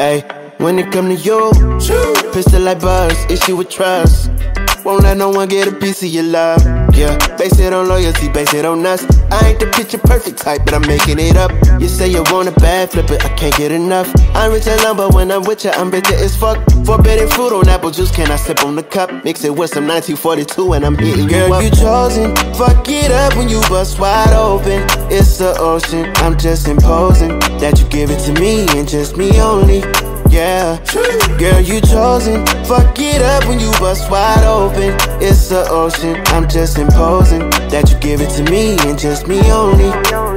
Ay, when it come to you, pistol like buzz, issue with trust. Won't let no one get a piece of your love. Yeah, base it on loyalty, base it on us. I ain't the picture perfect type, but I'm making it up. You say you want a bad, flip it, I can't get enough. I'm rich and lumber, when I'm with you, I'm bitter as fuck. Forbidden fruit on apple juice, can I sip on the cup? Mix it with some 1942 and I'm hitting you up. Girl, you chosen, fuck it up when you bust wide open. It's the ocean, I'm just imposing that you give it to me and just me only. Yeah, girl, you chosen. Fuck it up when you bust wide open. It's the ocean, I'm just imposing that you give it to me and just me only.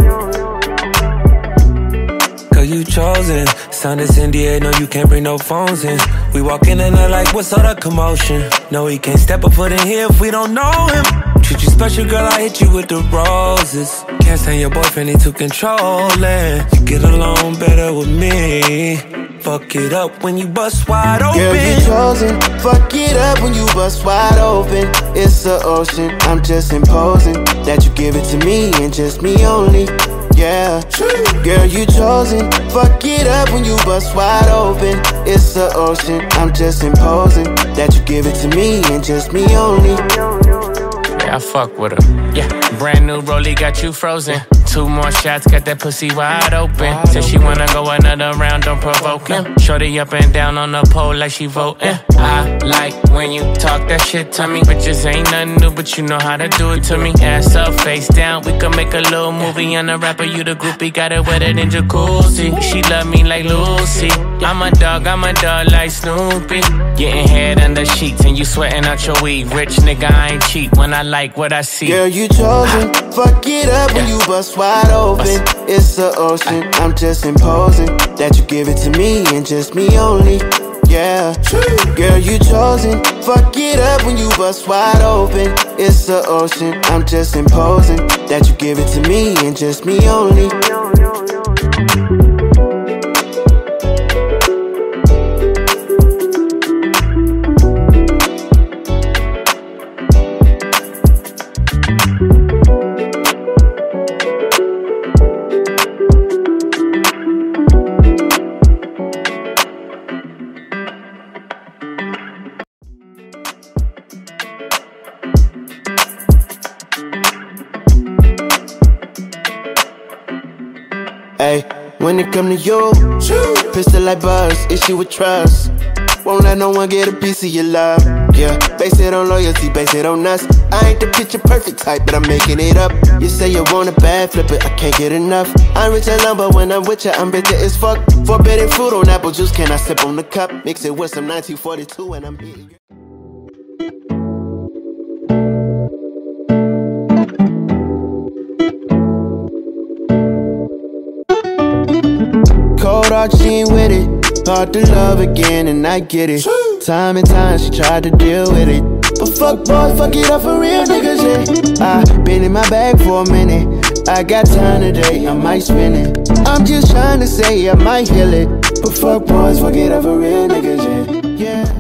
Girl, you chosen. Sound is NDA, no, you can't bring no phones in. We walk in and they're like, what's all the commotion? No, he can't step a foot in here if we don't know him. Treat you special, girl, I hit you with the roses. Can't stand your boyfriend, he too controlling. You get along better with me. Fuck it up when you bust wide open. Girl, you chosen. Fuck it up when you bust wide open. It's the ocean, I'm just imposing that you give it to me and just me only. Yeah, girl, you chosen. Fuck it up when you bust wide open. It's the ocean, I'm just imposing that you give it to me and just me only. Yeah, I fuck with her. Yeah, brand new rollie got you frozen. 2 more shots, got that pussy wide open. Said she wanna go another round, don't provoke him. Shorty up and down on the pole like she voting. I like when you talk that shit to me. Bitches ain't nothing new, but you know how to do it to me. Ass up, face down, we can make a little movie. I'm the rapper, you the groupie, got it wetter than jacuzzi. She love me like Lucy. I'm a dog like Snoopy. Getting head under sheets and you sweating out your weed. Rich nigga, I ain't cheap when I like what I see. Girl, you chosen. Fuck it up when you bust wide open. It's the ocean, I'm just imposing that you give it to me and just me only. Yeah, girl, you chosen. Fuck it up when you bust wide open. It's the ocean, I'm just imposing that you give it to me and just me only. Ay, when it come to you, pistol like buzz, issue with trust. Won't let no one get a piece of your love. Yeah, base it on loyalty, base it on us. I ain't the picture perfect type, but I'm making it up. You say you want a bad, flip it, I can't get enough. I'm rich and lumber, when I'm with you, I'm bitter as fuck. Forbidden fruit on apple juice, can I sip on the cup? Mix it with some 1942 and I'm hitting. Cold heart, she ain't with it. Hard to love again, and I get it. Time and time, she tried to deal with it. But fuck boys, fuck it up for real niggas, yeah. I been in my bag for a minute. I got time today, I might spin it. I'm just trying to say I might heal it. But fuck boys, fuck it up for real niggas, yeah.